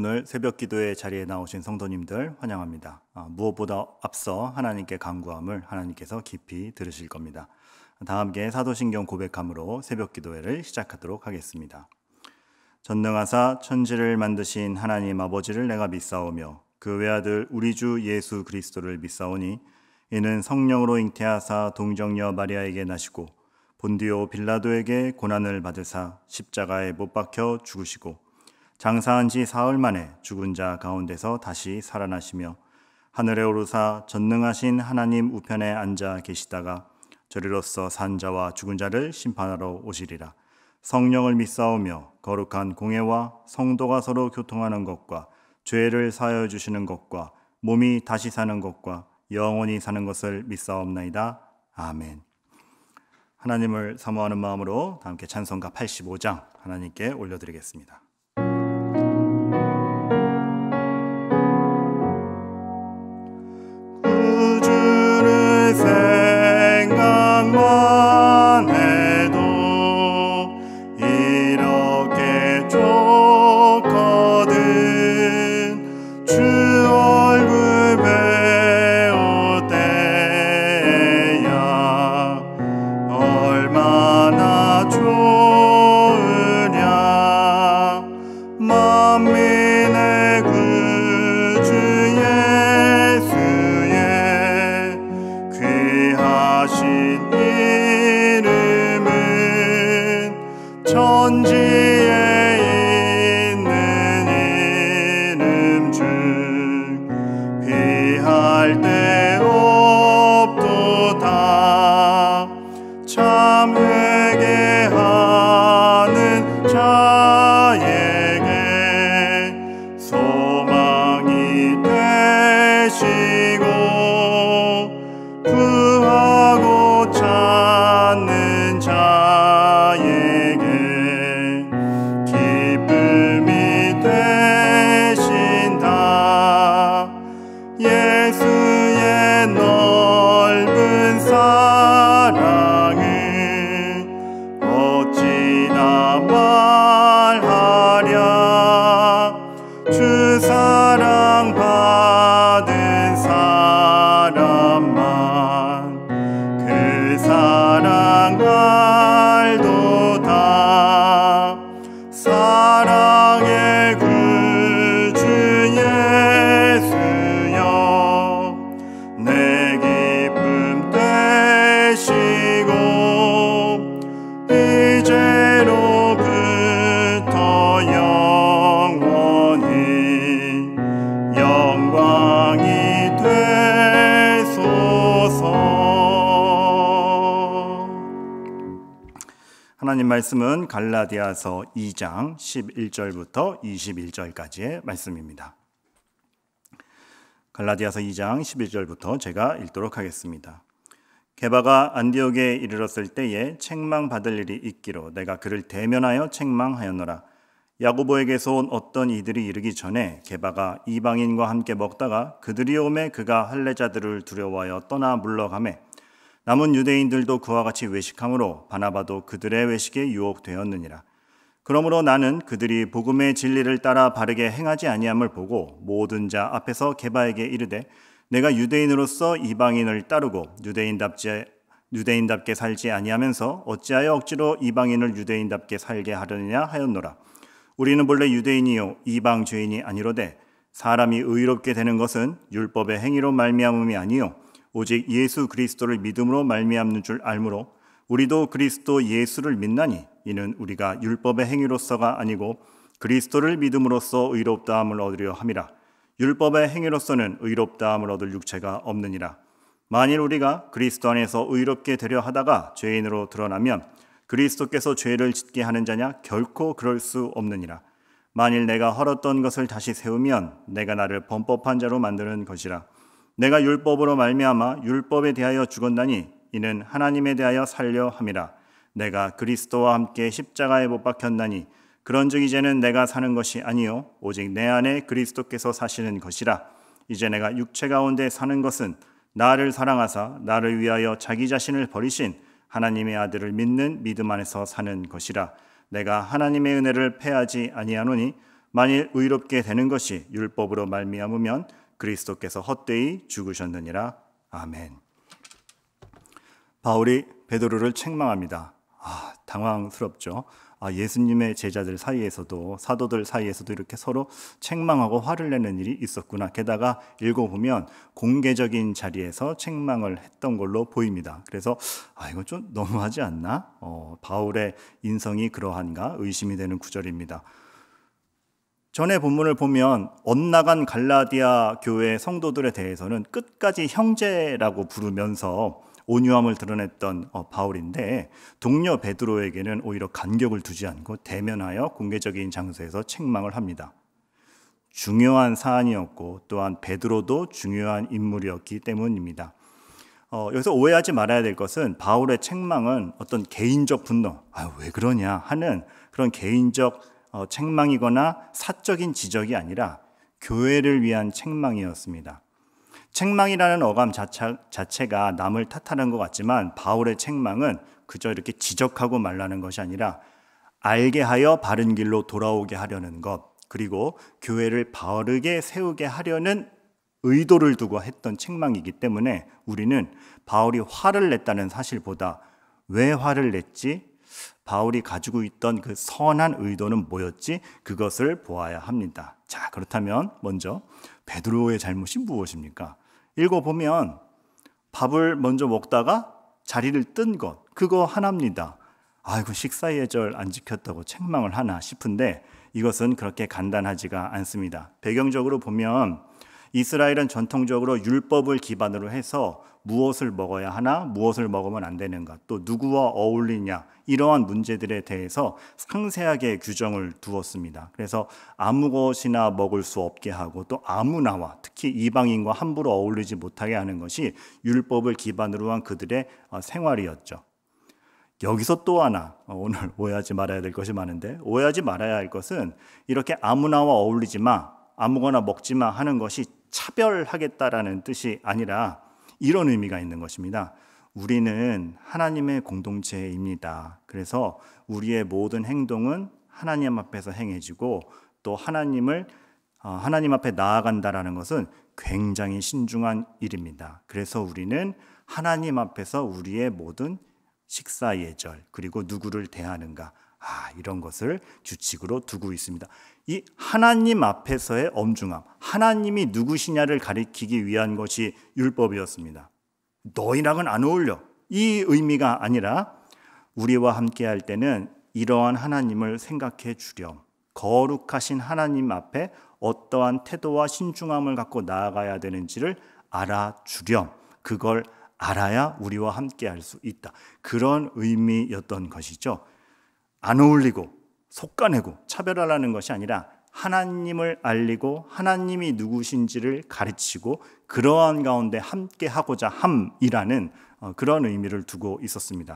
오늘 새벽 기도의 자리에 나오신 성도님들 환영합니다. 무엇보다 앞서 하나님께 간구함을 하나님께서 깊이 들으실 겁니다. 다 함께 사도신경 고백함으로 새벽 기도회를 시작하도록 하겠습니다. 전능하사 천지를 만드신 하나님 아버지를 내가 믿사오며 그 외아들 우리 주 예수 그리스도를 믿사오니 이는 성령으로 잉태하사 동정녀 마리아에게 나시고 본디오 빌라도에게 고난을 받으사 십자가에 못 박혀 죽으시고 장사한 지 사흘 만에 죽은 자 가운데서 다시 살아나시며 하늘에 오르사 전능하신 하나님 우편에 앉아 계시다가 저리로서 산 자와 죽은 자를 심판하러 오시리라. 성령을 믿사오며 거룩한 공회와 성도가 서로 교통하는 것과 죄를 사하여 주시는 것과 몸이 다시 사는 것과 영원히 사는 것을 믿사옵나이다. 아멘. 하나님을 사모하는 마음으로 다 함께 찬송가 85장 하나님께 올려드리겠습니다. 구주를 생각만 해도 이렇게 좋거든. 주 얼굴 배울 때야 얼마나 좋으랴. 만민의 구주 예수의 귀하신 이름은 천지에 있는 이름 중 비할 데 없도다. 참 회개하는 자에게 소망이 되시고 구하고 찾는 자에게 기쁨이 되신다. 예수의 넓은 사랑은 어찌나 말하랴. 주 사랑 받은 사람만 그 사랑 알도다. 사랑의 구주 예수여 내 기쁨 되시고 이제로부터 영원히 영광이 되소서. 하나님 말씀은 갈라디아서 2장 11절부터 21절까지의 말씀입니다. 갈라디아서 2장 11절부터 제가 읽도록 하겠습니다. 게바가 안디옥에 이르렀을 때에 책망받을 일이 있기로 내가 그를 대면하여 책망하였노라. 야고보에게서 온 어떤 이들이 이르기 전에 게바가 이방인과 함께 먹다가 그들이 오매 그가 할례자들을 두려워하여 떠나 물러가매 남은 유대인들도 그와 같이 외식함으로 바나바도 그들의 외식에 유혹되었느니라. 그러므로 나는 그들이 복음의 진리를 따라 바르게 행하지 아니함을 보고 모든 자 앞에서 게바에게 이르되 내가 유대인으로서 이방인을 따르고 유대인답게 살지 아니하면서 어찌하여 억지로 이방인을 유대인답게 살게 하려느냐 하였노라. 우리는 본래 유대인이요 이방 죄인이 아니로되 사람이 의롭게 되는 것은 율법의 행위로 말미암음이 아니요 오직 예수 그리스도를 믿음으로 말미암는 줄 알므로 우리도 그리스도 예수를 믿나니 이는 우리가 율법의 행위로서가 아니고 그리스도를 믿음으로써 의롭다함을 얻으려 함이라. 율법의 행위로서는 의롭다함을 얻을 육체가 없느니라. 만일 우리가 그리스도 안에서 의롭게 되려 하다가 죄인으로 드러나면 그리스도께서 죄를 짓게 하는 자냐? 결코 그럴 수 없느니라. 만일 내가 헐었던 것을 다시 세우면 내가 나를 범법한 자로 만드는 것이라. 내가 율법으로 말미암아 율법에 대하여 죽었나니 이는 하나님에 대하여 살려 함이라. 내가 그리스도와 함께 십자가에 못 박혔나니 그런즉 이제는 내가 사는 것이 아니요 오직 내 안에 그리스도께서 사시는 것이라. 이제 내가 육체 가운데 사는 것은 나를 사랑하사 나를 위하여 자기 자신을 버리신 하나님의 아들을 믿는 믿음 안에서 사는 것이라. 내가 하나님의 은혜를 패하지 아니하노니 만일 의롭게 되는 것이 율법으로 말미암으면 그리스도께서 헛되이 죽으셨느니라. 아멘. 바울이 베드로를 책망합니다. 당황스럽죠. 예수님의 제자들 사이에서도, 사도들 사이에서도 이렇게 서로 책망하고 화를 내는 일이 있었구나. 게다가 읽어보면 공개적인 자리에서 책망을 했던 걸로 보입니다. 그래서 이건 좀 너무하지 않나? 바울의 인성이 그러한가 의심이 되는 구절입니다. 전에 본문을 보면 엇나간 갈라디아 교회 성도들에 대해서는 끝까지 형제라고 부르면서 온유함을 드러냈던 바울인데, 동료 베드로에게는 오히려 간격을 두지 않고 대면하여 공개적인 장소에서 책망을 합니다. 중요한 사안이었고 또한 베드로도 중요한 인물이었기 때문입니다. 여기서 오해하지 말아야 될 것은 바울의 책망은 어떤 개인적 분노, 왜 그러냐 하는 그런 개인적 책망이거나 사적인 지적이 아니라 교회를 위한 책망이었습니다. 책망이라는 어감 자체가 남을 탓하는 것 같지만 바울의 책망은 그저 이렇게 지적하고 말라는 것이 아니라 알게 하여 바른 길로 돌아오게 하려는 것, 그리고 교회를 바르게 세우게 하려는 의도를 두고 했던 책망이기 때문에 우리는 바울이 화를 냈다는 사실보다 왜 화를 냈지? 바울이 가지고 있던 그 선한 의도는 뭐였지? 그것을 보아야 합니다. 자, 그렇다면 먼저 베드로의 잘못이 무엇입니까? 읽어보면 밥을 먼저 먹다가 자리를 뜬 것, 그거 하나입니다. 아이고, 식사 예절 안 지켰다고 책망을 하나 싶은데 이것은 그렇게 간단하지가 않습니다. 배경적으로 보면 이스라엘은 전통적으로 율법을 기반으로 해서 무엇을 먹어야 하나, 무엇을 먹으면 안 되는가, 또 누구와 어울리냐, 이러한 문제들에 대해서 상세하게 규정을 두었습니다. 그래서 아무 것이나 먹을 수 없게 하고 또 아무나와, 특히 이방인과 함부로 어울리지 못하게 하는 것이 율법을 기반으로 한 그들의 생활이었죠. 여기서 또 하나, 오늘 오해하지 말아야 될 것이 많은데, 오해하지 말아야 할 것은 이렇게 아무나와 어울리지 마, 아무거나 먹지 마 하는 것이 차별하겠다라는 뜻이 아니라 이런 의미가 있는 것입니다. 우리는 하나님의 공동체입니다. 그래서 우리의 모든 행동은 하나님 앞에서 행해지고 또 하나님 앞에 나아간다라는 것은 굉장히 신중한 일입니다. 그래서 우리는 하나님 앞에서 우리의 모든 식사 예절, 그리고 누구를 대하는가, 이런 것을 규칙으로 두고 있습니다. 이 하나님 앞에서의 엄중함, 하나님이 누구시냐를 가리키기 위한 것이 율법이었습니다. 너희랑은 안 어울려, 이 의미가 아니라 우리와 함께 할 때는 이러한 하나님을 생각해 주렴, 거룩하신 하나님 앞에 어떠한 태도와 신중함을 갖고 나아가야 되는지를 알아주렴, 그걸 알아야 우리와 함께 할 수 있다, 그런 의미였던 것이죠. 안 어울리고 속가내고 차별하라는 것이 아니라 하나님을 알리고 하나님이 누구신지를 가르치고 그러한 가운데 함께 하고자 함이라는 그런 의미를 두고 있었습니다.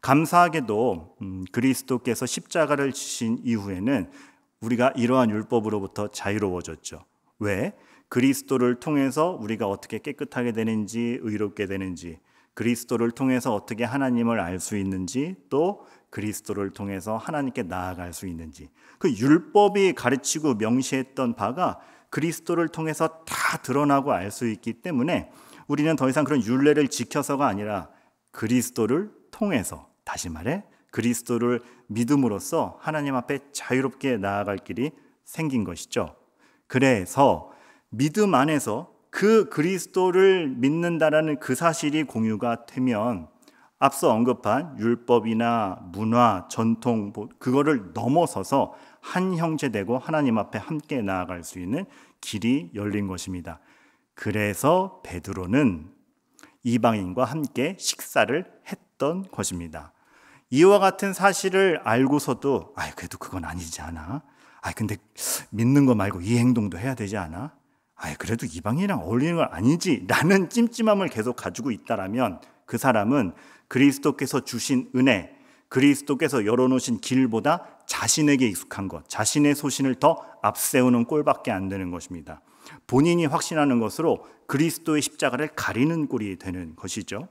감사하게도 그리스도께서 십자가를 지신 이후에는 우리가 이러한 율법으로부터 자유로워졌죠. 왜? 그리스도를 통해서 우리가 어떻게 깨끗하게 되는지, 의롭게 되는지, 그리스도를 통해서 어떻게 하나님을 알 수 있는지, 또 그리스도를 통해서 하나님께 나아갈 수 있는지, 그 율법이 가르치고 명시했던 바가 그리스도를 통해서 다 드러나고 알 수 있기 때문에 우리는 더 이상 그런 율례를 지켜서가 아니라 그리스도를 통해서, 다시 말해 그리스도를 믿음으로써 하나님 앞에 자유롭게 나아갈 길이 생긴 것이죠. 그래서 믿음 안에서 그 그리스도를 믿는다라는 그 사실이 공유가 되면 앞서 언급한 율법이나 문화, 전통, 그거를 넘어서서 한 형제되고 하나님 앞에 함께 나아갈 수 있는 길이 열린 것입니다. 그래서 베드로는 이방인과 함께 식사를 했던 것입니다. 이와 같은 사실을 알고서도 그래도 그건 아니지 않아? 근데 믿는 거 말고 이 행동도 해야 되지 않아? 그래도 이방인이랑 어울리는 건 아니지 라는 찜찜함을 계속 가지고 있다라면 그 사람은 그리스도께서 주신 은혜, 그리스도께서 열어놓으신 길보다 자신에게 익숙한 것, 자신의 소신을 더 앞세우는 꼴밖에 안 되는 것입니다. 본인이 확신하는 것으로 그리스도의 십자가를 가리는 꼴이 되는 것이죠.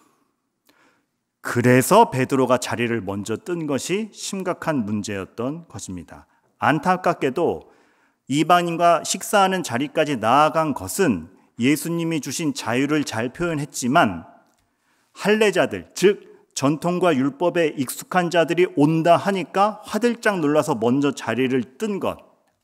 그래서 베드로가 자리를 먼저 뜬 것이 심각한 문제였던 것입니다. 안타깝게도 이방인과 식사하는 자리까지 나아간 것은 예수님이 주신 자유를 잘 표현했지만 할례자들, 즉 전통과 율법에 익숙한 자들이 온다 하니까 화들짝 놀라서 먼저 자리를 뜬 것.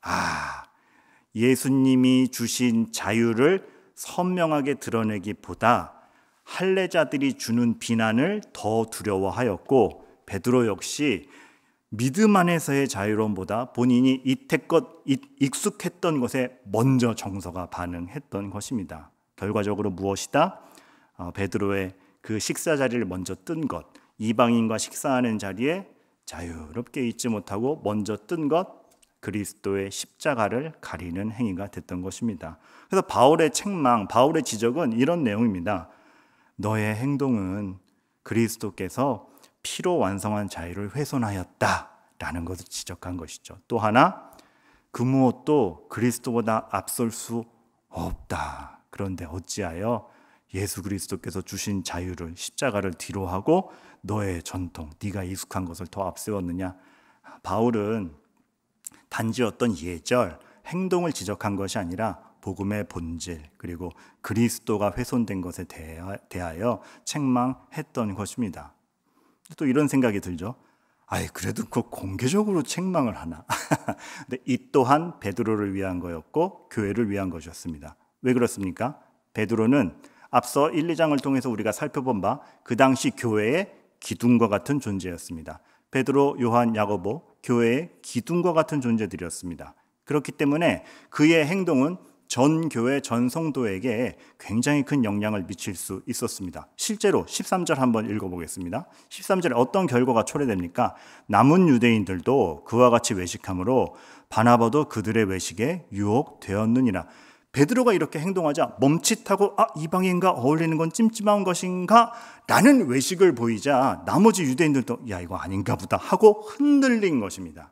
예수님이 주신 자유를 선명하게 드러내기보다 할례자들이 주는 비난을 더 두려워하였고, 베드로 역시 믿음 안에서의 자유로움보다 본인이 이태껏 익숙했던 것에 먼저 정서가 반응했던 것입니다. 결과적으로 무엇이다? 베드로의 그 식사 자리를 먼저 뜬 것, 이방인과 식사하는 자리에 자유롭게 있지 못하고 먼저 뜬 것, 그리스도의 십자가를 가리는 행위가 됐던 것입니다. 그래서 바울의 책망, 바울의 지적은 이런 내용입니다. 너의 행동은 그리스도께서 피로 완성한 자유를 훼손하였다라는 것을 지적한 것이죠. 또 하나, 그 무엇도 그리스도보다 앞설 수 없다. 그런데 어찌하여 예수 그리스도께서 주신 자유를, 십자가를 뒤로하고 너의 전통, 네가 익숙한 것을 더 앞세웠느냐? 바울은 단지 어떤 예절, 행동을 지적한 것이 아니라 복음의 본질, 그리고 그리스도가 훼손된 것에 대하여 책망했던 것입니다. 또 이런 생각이 들죠. 그래도 그 공개적으로 책망을 하나? 근데 이 또한 베드로를 위한 거였고 교회를 위한 것이었습니다. 왜 그렇습니까? 베드로는 앞서 1, 2장을 통해서 우리가 살펴본 바 그 당시 교회의 기둥과 같은 존재였습니다. 베드로, 요한, 야고보, 교회의 기둥과 같은 존재들이었습니다. 그렇기 때문에 그의 행동은 전 교회, 전 성도에게 굉장히 큰 영향을 미칠 수 있었습니다. 실제로 13절 한번 읽어보겠습니다. 13절에 어떤 결과가 초래됩니까? 남은 유대인들도 그와 같이 외식함으로 바나바도 그들의 외식에 유혹되었느니라. 베드로가 이렇게 행동하자 멈칫하고 이방인과 어울리는 건 찜찜한 것인가? 라는 외식을 보이자 나머지 유대인들도 이거 아닌가 보다 하고 흔들린 것입니다.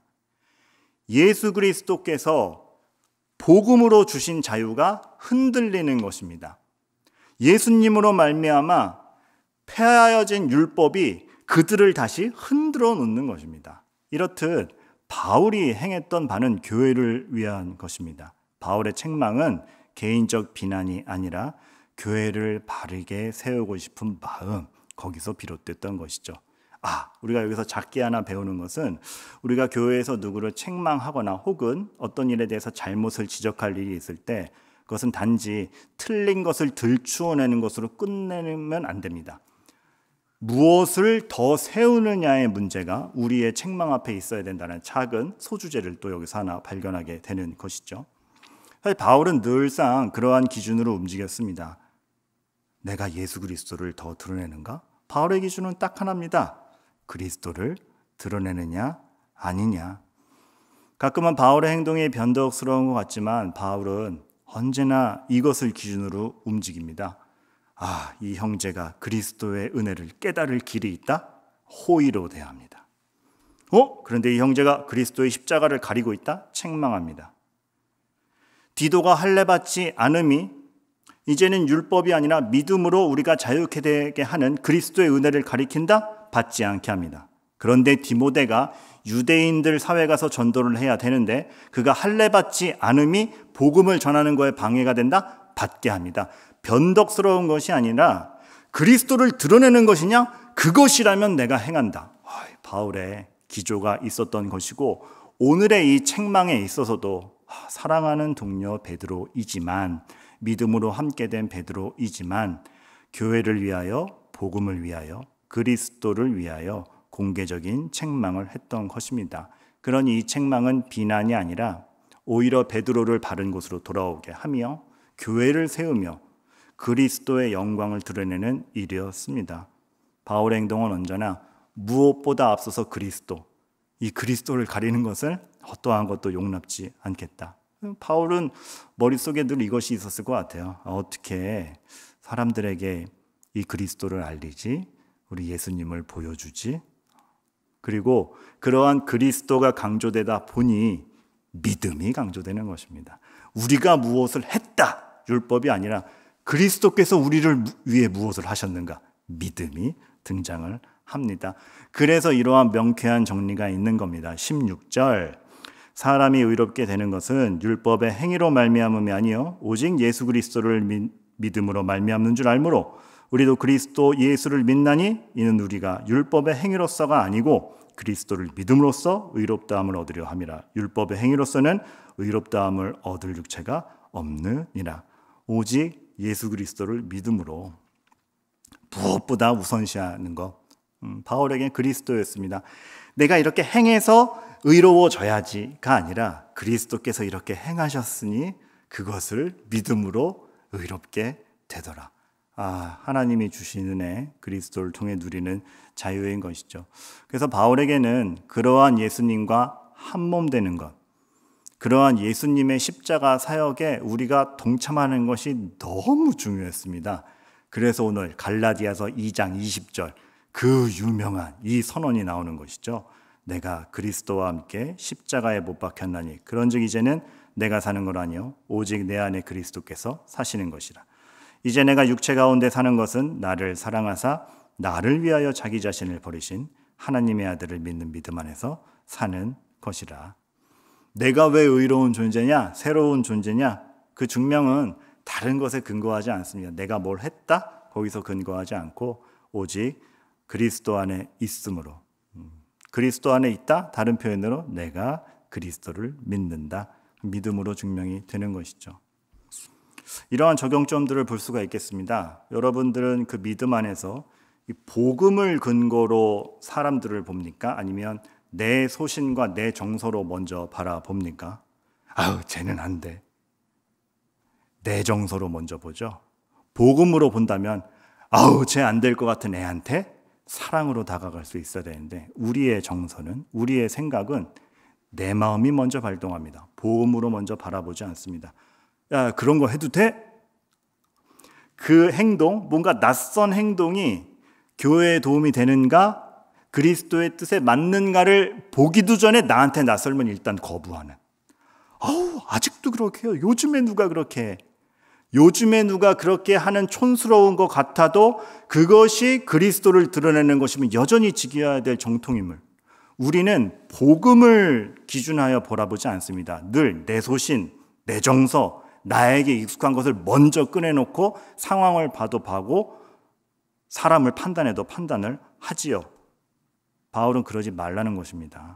예수 그리스도께서 복음으로 주신 자유가 흔들리는 것입니다. 예수님으로 말미암아 폐하여진 율법이 그들을 다시 흔들어 놓는 것입니다. 이렇듯 바울이 행했던 바는 교회를 위한 것입니다. 바울의 책망은 개인적 비난이 아니라 교회를 바르게 세우고 싶은 마음, 거기서 비롯됐던 것이죠. 우리가 여기서 작게 하나 배우는 것은 우리가 교회에서 누구를 책망하거나 혹은 어떤 일에 대해서 잘못을 지적할 일이 있을 때 그것은 단지 틀린 것을 들추어내는 것으로 끝내면 안 됩니다. 무엇을 더 세우느냐의 문제가 우리의 책망 앞에 있어야 된다는 작은 소주제를 또 여기서 하나 발견하게 되는 것이죠. 사실 바울은 늘상 그러한 기준으로 움직였습니다. 내가 예수 그리스도를 더 드러내는가? 바울의 기준은 딱 하나입니다. 그리스도를 드러내느냐 아니냐. 가끔은 바울의 행동이 변덕스러운 것 같지만 바울은 언제나 이것을 기준으로 움직입니다. 이 형제가 그리스도의 은혜를 깨달을 길이 있다? 호의로 대합니다. 그런데 이 형제가 그리스도의 십자가를 가리고 있다? 책망합니다. 디도가 할례받지 않음이 이제는 율법이 아니라 믿음으로 우리가 자유케 되게 하는 그리스도의 은혜를 가리킨다? 받지 않게 합니다. 그런데 디모데가 유대인들 사회 가서 전도를 해야 되는데 그가 할례받지 않음이 복음을 전하는 거에 방해가 된다? 받게 합니다. 변덕스러운 것이 아니라 그리스도를 드러내는 것이냐? 그것이라면 내가 행한다. 바울의 기조가 있었던 것이고 오늘의 이 책망에 있어서도 사랑하는 동료 베드로이지만 믿음으로 함께 된 베드로이지만 교회를 위하여 복음을 위하여 그리스도를 위하여 공개적인 책망을 했던 것입니다. 그러니 이 책망은 비난이 아니라 오히려 베드로를 바른 곳으로 돌아오게 하며 교회를 세우며 그리스도의 영광을 드러내는 일이었습니다. 바울의 행동은 언제나 무엇보다 앞서서 그리스도, 이 그리스도를 가리는 것을 어떠한 것도 용납지 않겠다. 바울은 머릿속에 늘 이것이 있었을 것 같아요. 어떻게 사람들에게 이 그리스도를 알리지? 우리 예수님을 보여주지? 그리고 그러한 그리스도가 강조되다 보니 믿음이 강조되는 것입니다. 우리가 무엇을 했다, 율법이 아니라 그리스도께서 우리를 위해 무엇을 하셨는가, 믿음이 등장을 합니다. 그래서 이러한 명쾌한 정리가 있는 겁니다. 16절, 사람이 의롭게 되는 것은 율법의 행위로 말미암음이 아니요 오직 예수 그리스도를 믿음으로 말미암는 줄 알므로 우리도 그리스도 예수를 믿나니 이는 우리가 율법의 행위로서가 아니고 그리스도를 믿음으로써 의롭다함을 얻으려 함이라. 율법의 행위로서는 의롭다함을 얻을 육체가 없느니라. 오직 예수 그리스도를 믿음으로 무엇보다 우선시하는 것. 바울에겐 그리스도였습니다. 내가 이렇게 행해서 의로워져야지가 아니라 그리스도께서 이렇게 행하셨으니 그것을 믿음으로 의롭게 되더라. 하나님이 주신 은혜, 그리스도를 통해 누리는 자유인 것이죠. 그래서 바울에게는 그러한 예수님과 한 몸 되는 것, 그러한 예수님의 십자가 사역에 우리가 동참하는 것이 너무 중요했습니다. 그래서 오늘 갈라디아서 2장 20절 그 유명한 이 선언이 나오는 것이죠. 내가 그리스도와 함께 십자가에 못 박혔나니 그런즉 이제는 내가 사는 것 아니요 오직 내 안에 그리스도께서 사시는 것이라. 이제 내가 육체 가운데 사는 것은 나를 사랑하사 나를 위하여 자기 자신을 버리신 하나님의 아들을 믿는 믿음 안에서 사는 것이라. 내가 왜 의로운 존재냐, 새로운 존재냐, 그 증명은 다른 것에 근거하지 않습니다. 내가 뭘 했다? 거기서 근거하지 않고 오직 그리스도 안에 있음으로, 그리스도 안에 있다? 다른 표현으로 내가 그리스도를 믿는다. 믿음으로 증명이 되는 것이죠. 이러한 적용점들을 볼 수가 있겠습니다. 여러분들은 그 믿음 안에서 이 복음을 근거로 사람들을 봅니까? 아니면 내 소신과 내 정서로 먼저 바라봅니까? 쟤는 안 돼. 내 정서로 먼저 보죠. 복음으로 본다면 쟤 안 될 것 같은 애한테 사랑으로 다가갈 수 있어야 되는데 우리의 정서는, 우리의 생각은 내 마음이 먼저 발동합니다. 복음으로 먼저 바라보지 않습니다. 야, 그런 거 해도 돼? 그 행동, 뭔가 낯선 행동이 교회에 도움이 되는가? 그리스도의 뜻에 맞는가를 보기도 전에 나한테 낯설면 일단 거부하는. 아직도 그렇게 해요. 요즘에 누가 그렇게 해? 요즘에 누가 그렇게 하는 촌스러운 것 같아도 그것이 그리스도를 드러내는 것이면 여전히 지켜야 될 정통임을. 우리는 복음을 기준하여 바라보지 않습니다. 늘 내 소신, 내 정서, 나에게 익숙한 것을 먼저 꺼내놓고 상황을 봐도 사람을 판단해도 판단을 하지요. 바울은 그러지 말라는 것입니다.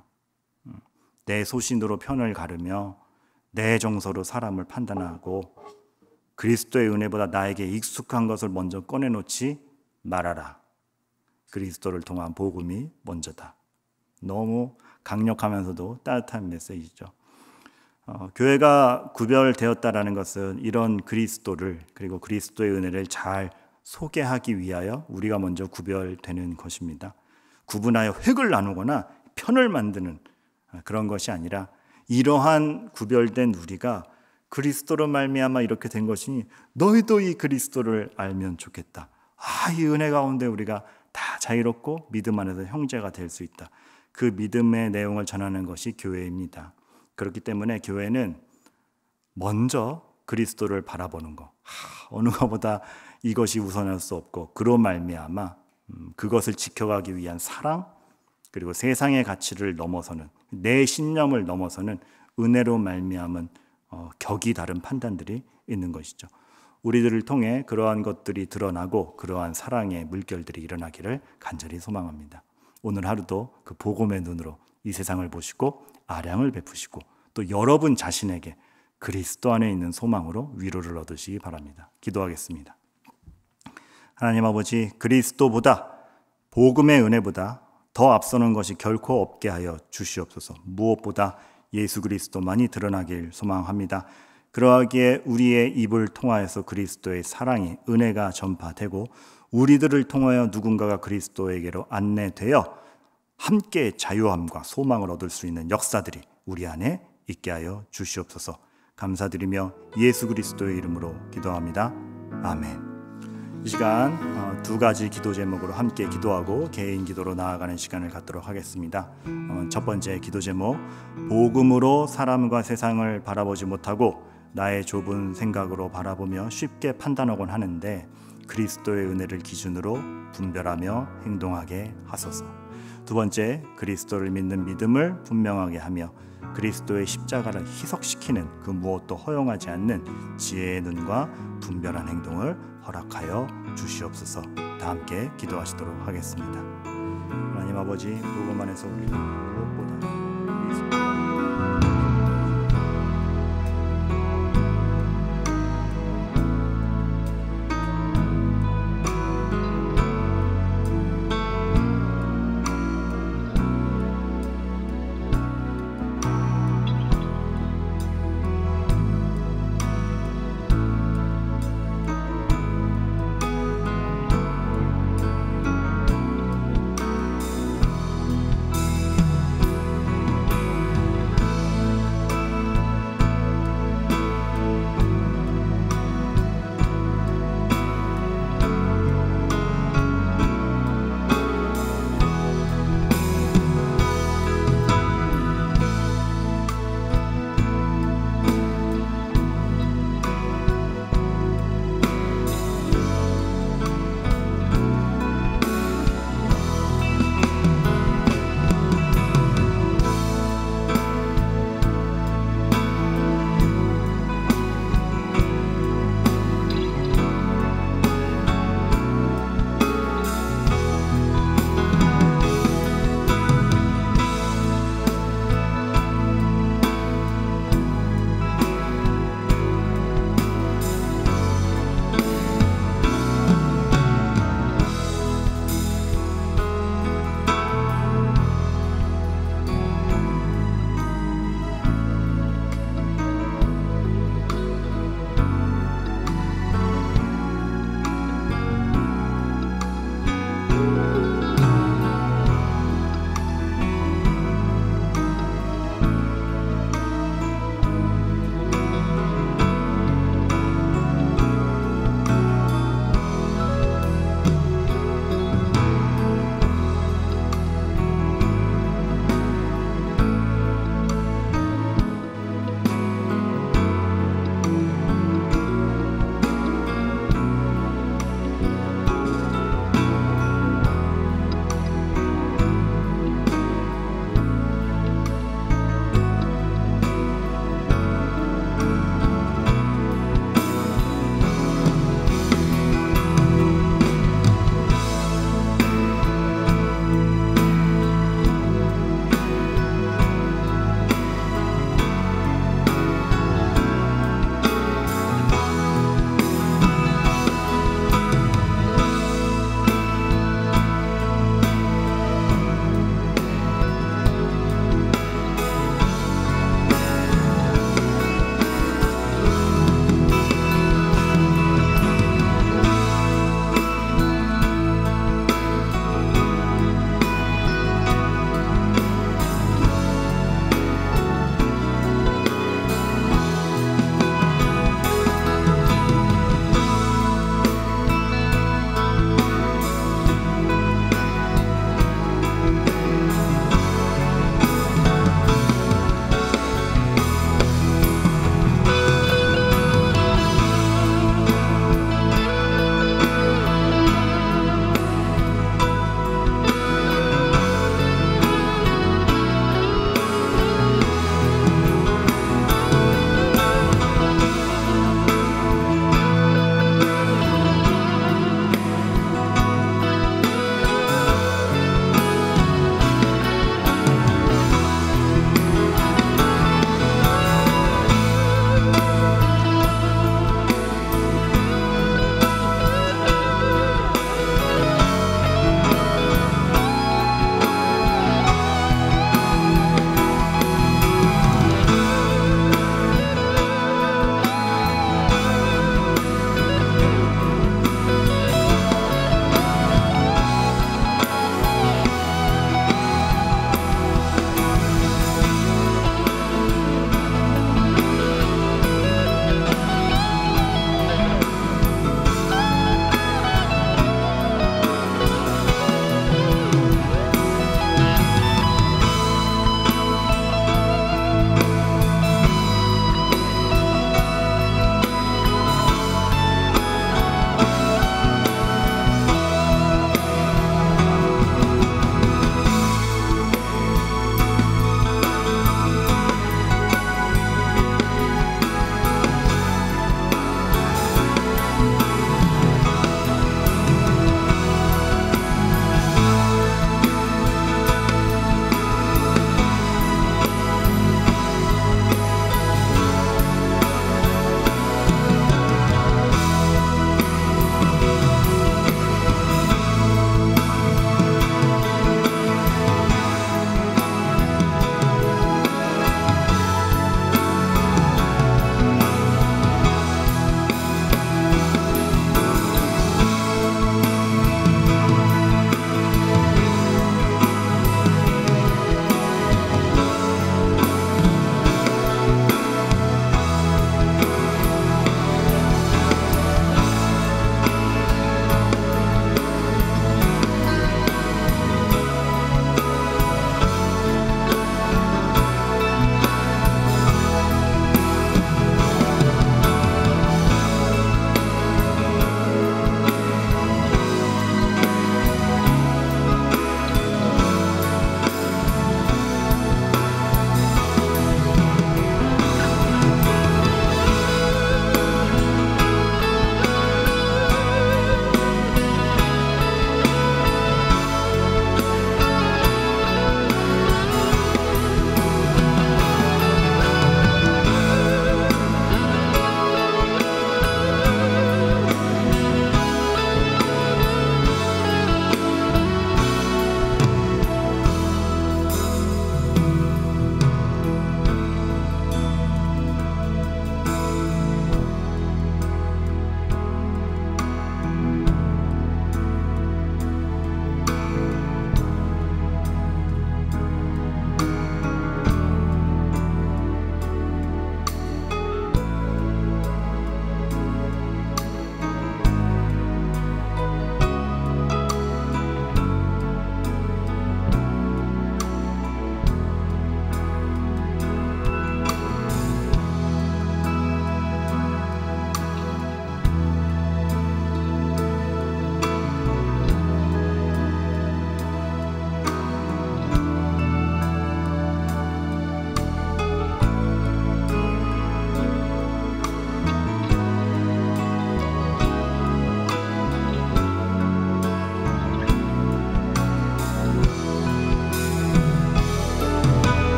내 소신으로 편을 가르며 내 정서로 사람을 판단하고 그리스도의 은혜보다 나에게 익숙한 것을 먼저 꺼내놓지 말아라. 그리스도를 통한 복음이 먼저다. 너무 강력하면서도 따뜻한 메시지죠. 교회가 구별되었다라는 것은 이런 그리스도를, 그리고 그리스도의 은혜를 잘 소개하기 위하여 우리가 먼저 구별되는 것입니다. 구분하여 획을 나누거나 편을 만드는 그런 것이 아니라 이러한 구별된 우리가 그리스도로 말미암아 이렇게 된 것이니 너희도 이 그리스도를 알면 좋겠다. 이 은혜 가운데 우리가 다 자유롭고 믿음 안에서 형제가 될 수 있다. 그 믿음의 내용을 전하는 것이 교회입니다. 그렇기 때문에 교회는 먼저 그리스도를 바라보는 것, 어느 것보다 이것이 우선할 수 없고 그로 말미암아 그것을 지켜가기 위한 사랑, 그리고 세상의 가치를 넘어서는, 내 신념을 넘어서는 은혜로 말미암은 격이 다른 판단들이 있는 것이죠. 우리들을 통해 그러한 것들이 드러나고 그러한 사랑의 물결들이 일어나기를 간절히 소망합니다. 오늘 하루도 그 복음의 눈으로 이 세상을 보시고 아량을 베푸시고 또 여러분 자신에게 그리스도 안에 있는 소망으로 위로를 얻으시기 바랍니다. 기도하겠습니다. 하나님 아버지, 그리스도보다, 복음의 은혜보다 더 앞서는 것이 결코 없게 하여 주시옵소서. 무엇보다 예수 그리스도만이 드러나길 소망합니다. 그러하기에 우리의 입을 통하여서 그리스도의 사랑이, 은혜가 전파되고 우리들을 통하여 누군가가 그리스도에게로 안내되어 함께 자유함과 소망을 얻을 수 있는 역사들이 우리 안에 있게 하여 주시옵소서. 감사드리며 예수 그리스도의 이름으로 기도합니다. 아멘. 이 시간 두 가지 기도 제목으로 함께 기도하고 개인 기도로 나아가는 시간을 갖도록 하겠습니다. 첫 번째 기도 제목, 복음으로 사람과 세상을 바라보지 못하고 나의 좁은 생각으로 바라보며 쉽게 판단하곤 하는데 그리스도의 은혜를 기준으로 분별하며 행동하게 하소서. 두 번째, 그리스도를 믿는 믿음을 분명하게 하며 그리스도의 십자가를 희석시키는 그 무엇도 허용하지 않는 지혜의 눈과 분별한 행동을 허락하여 주시옵소서. 다 함께 기도하시도록 하겠습니다. 하나님 아버지, 그것 안에서 우리는